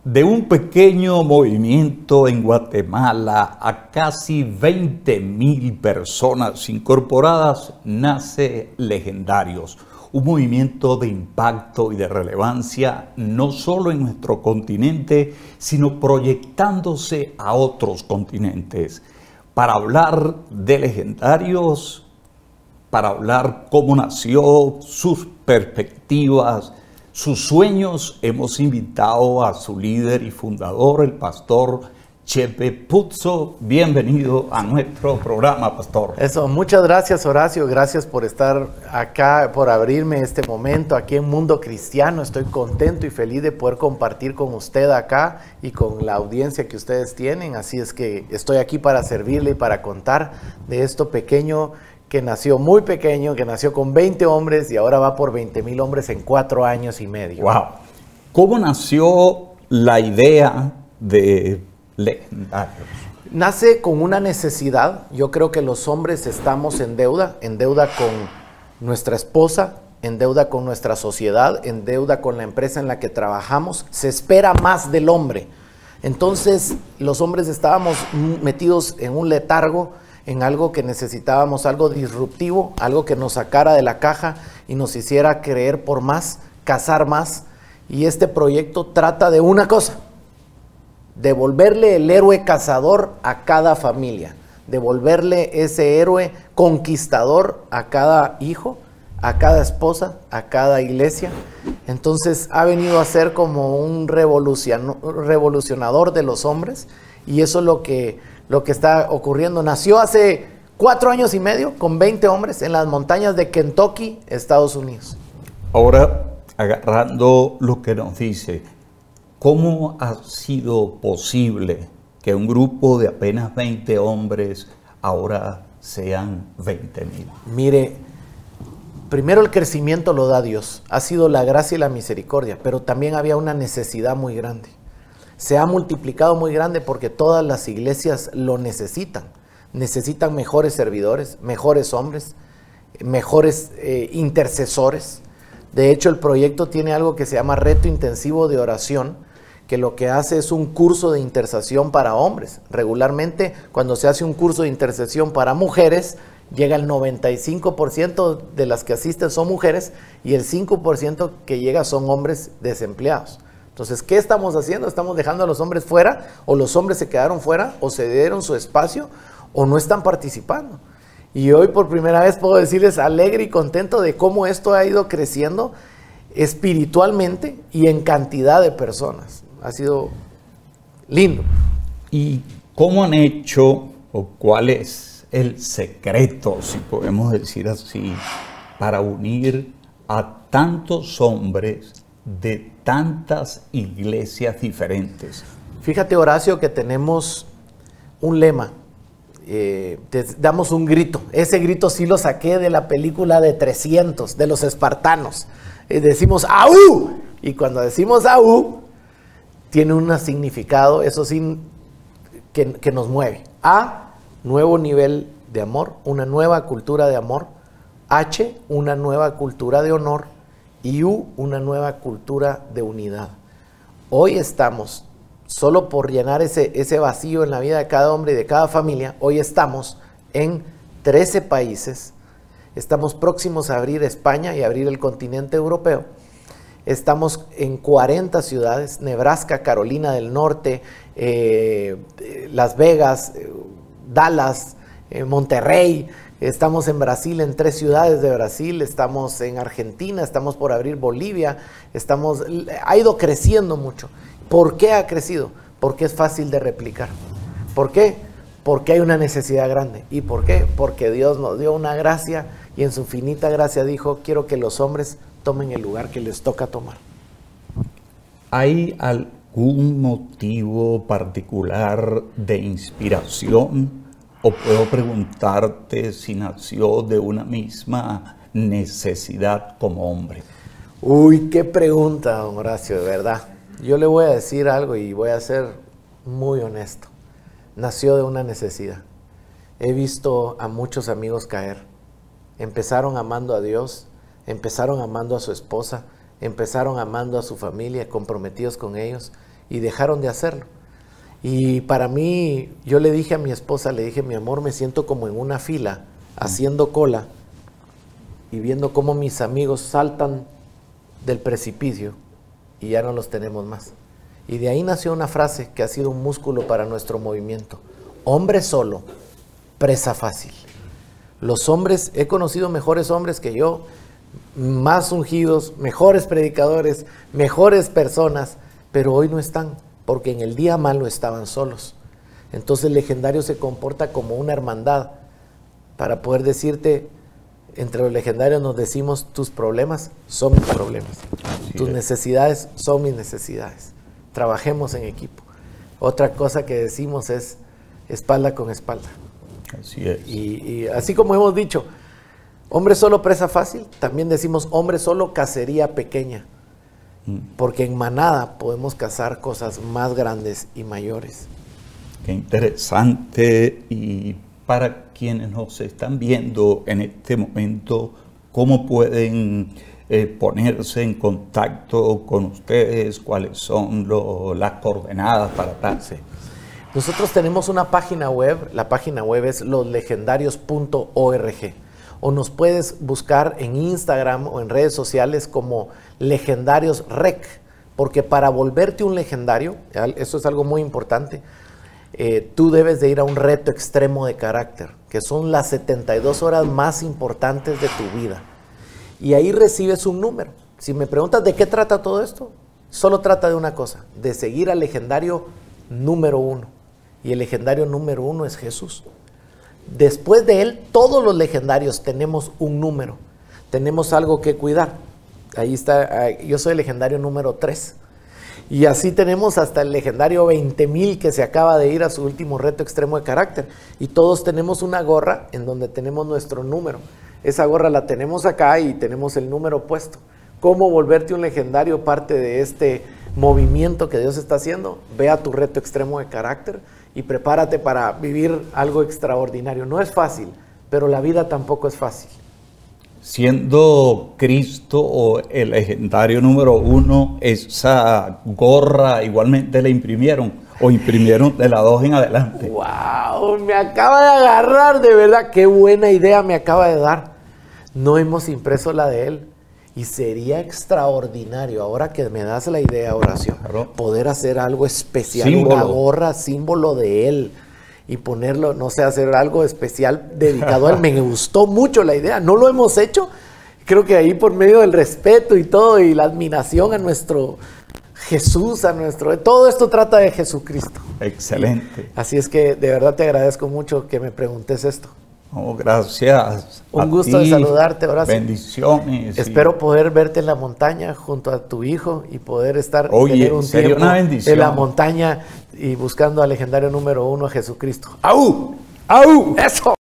De un pequeño movimiento en Guatemala a casi 20.000 personas incorporadas nace Legendarios, un movimiento de impacto y de relevancia no solo en nuestro continente, sino proyectándose a otros continentes. Para hablar de Legendarios, para hablar cómo nació, sus perspectivas, sus sueños, hemos invitado a su líder y fundador, el pastor Chepe Putzo. Bienvenido a nuestro programa, pastor. Eso, muchas gracias, Horacio. Gracias por estar acá, por abrirme este momento aquí en Mundo Cristiano. Estoy contento y feliz de poder compartir con usted acá y con la audiencia que ustedes tienen. Así es que estoy aquí para servirle y para contar de esto pequeño que nació muy pequeño, que nació con 20 hombres y ahora va por 20,000 hombres en 4 años y medio. ¡Wow! ¿Cómo nació la idea de Legendarios? Nace con una necesidad. Yo creo que los hombres estamos en deuda con nuestra esposa, en deuda con nuestra sociedad, en deuda con la empresa en la que trabajamos. Se espera más del hombre. Entonces, los hombres estábamos metidos en un letargo, en algo que necesitábamos, algo disruptivo, algo que nos sacara de la caja y nos hiciera creer por más, cazar más. Y este proyecto trata de una cosa: devolverle el héroe cazador a cada familia, devolverle ese héroe conquistador a cada hijo, a cada esposa, a cada iglesia. Entonces ha venido a ser como un revolucionador de los hombres, y eso es lo que está ocurriendo. Nació hace 4 años y medio con 20 hombres en las montañas de Kentucky, Estados Unidos. Ahora, agarrando lo que nos dice, ¿cómo ha sido posible que un grupo de apenas 20 hombres ahora sean 20,000? Mire, primero el crecimiento lo da Dios, ha sido la gracia y la misericordia, pero también había una necesidad muy grande. Se ha multiplicado muy grande porque todas las iglesias lo necesitan. Necesitan mejores servidores, mejores hombres, mejores intercesores. De hecho, el proyecto tiene algo que se llama Reto Intensivo de Oración, que lo que hace es un curso de intercesión para hombres. Regularmente, cuando se hace un curso de intercesión para mujeres, llega el 95% de las que asisten son mujeres y el 5% que llega son hombres desempleados. Entonces, ¿qué estamos haciendo? Estamos dejando a los hombres fuera, o los hombres se quedaron fuera, o se dieron su espacio, o no están participando. Y hoy por primera vez puedo decirles alegre y contento de cómo esto ha ido creciendo espiritualmente y en cantidad de personas. Ha sido lindo. ¿Y cómo han hecho, o cuál es el secreto, si podemos decir así, para unir a tantos hombres de tantas iglesias diferentes? Fíjate, Horacio, que tenemos un lema. Te damos un grito. Ese grito sí lo saqué de la película de 300, de los espartanos. Decimos ¡Aú! Y cuando decimos ¡Aú!, tiene un significado, eso sí, que nos mueve. A, nuevo nivel de amor, una nueva cultura de amor. H, una nueva cultura de honor. Y U, una nueva cultura de unidad. Hoy estamos, solo por llenar ese vacío en la vida de cada hombre y de cada familia, hoy estamos en 13 países. Estamos próximos a abrir España y abrir el continente europeo. Estamos en 40 ciudades: Nebraska, Carolina del Norte, Las Vegas, Dallas, Monterrey. Estamos en Brasil, en 3 ciudades de Brasil. Estamos en Argentina, estamos por abrir Bolivia. Ha ido creciendo mucho. ¿Por qué ha crecido? Porque es fácil de replicar. ¿Por qué? Porque hay una necesidad grande. ¿Y por qué? Porque Dios nos dio una gracia y en su finita gracia dijo: quiero que los hombres tomen el lugar que les toca tomar. ¿Hay algún motivo particular de inspiración? ¿O puedo preguntarte si nació de una misma necesidad como hombre? Uy, qué pregunta, don Horacio, de verdad. Yo le voy a decir algo y voy a ser muy honesto. Nació de una necesidad. He visto a muchos amigos caer. Empezaron amando a Dios, empezaron amando a su esposa, empezaron amando a su familia, comprometidos con ellos, y dejaron de hacerlo. Y para mí, yo le dije a mi esposa, le dije, mi amor, me siento como en una fila, haciendo cola y viendo cómo mis amigos saltan del precipicio y ya no los tenemos más. Y de ahí nació una frase que ha sido un músculo para nuestro movimiento. Hombre solo, presa fácil. Los hombres, he conocido mejores hombres que yo, más ungidos, mejores predicadores, mejores personas, pero hoy no están, porque en el día malo estaban solos. Entonces el legendario se comporta como una hermandad, para poder decirte, entre los legendarios nos decimos, tus problemas son mis problemas, tus necesidades son mis necesidades. Trabajemos en equipo. Otra cosa que decimos es espalda con espalda. Así es. Y así como hemos dicho, hombre solo presa fácil, también decimos hombre solo cacería pequeña, porque en manada podemos cazar cosas más grandes y mayores. Qué interesante. Y para quienes nos están viendo en este momento, ¿cómo pueden ponerse en contacto con ustedes? ¿Cuáles son las coordenadas para tal? Sí. Nosotros tenemos una página web, la página web es loslegendarios.org, o nos puedes buscar en Instagram o en redes sociales como Legendarios Rec, porque para volverte un legendario, eso es algo muy importante, tú debes de ir a un reto extremo de carácter, que son las 72 horas más importantes de tu vida, y ahí recibes un número. Si me preguntas de qué trata todo esto, solo trata de una cosa, de seguir al legendario número 1. Y el legendario número 1 es Jesús. Después de él, todos los legendarios tenemos un número. Tenemos algo que cuidar. Ahí está, yo soy el legendario número 3. Y así tenemos hasta el legendario 20,000 que se acaba de ir a su último reto extremo de carácter. Y todos tenemos una gorra en donde tenemos nuestro número. Esa gorra la tenemos acá y tenemos el número puesto. ¿Cómo volverte un legendario? Parte de este movimiento que Dios está haciendo. Ve a tu reto extremo de carácter y prepárate para vivir algo extraordinario. No es fácil, pero la vida tampoco es fácil. Siendo Cristo el legendario número 1, esa gorra igualmente la imprimieron o imprimieron de la 2 en adelante. ¡Wow! Me acaba de agarrar, de verdad. Qué buena idea me acaba de dar. No hemos impreso la de él. Y sería extraordinario, ahora que me das la idea, Horacio, claro, poder hacer algo especial, símbolo. Una gorra, símbolo de él, y ponerlo, no sé, hacer algo especial dedicado a él. Me gustó mucho la idea, no lo hemos hecho, creo que ahí por medio del respeto y todo, y la admiración a nuestro Jesús, todo esto trata de Jesucristo. Excelente. Así es que de verdad te agradezco mucho que me preguntes esto. Oh, gracias. Un gusto de saludarte, Horacio. Bendiciones. Espero poder verte en la montaña junto a tu hijo y poder estar tener un sería tiempo una bendición en la montaña y buscando al legendario número 1, a Jesucristo. ¡Au! ¡Au! ¡Eso!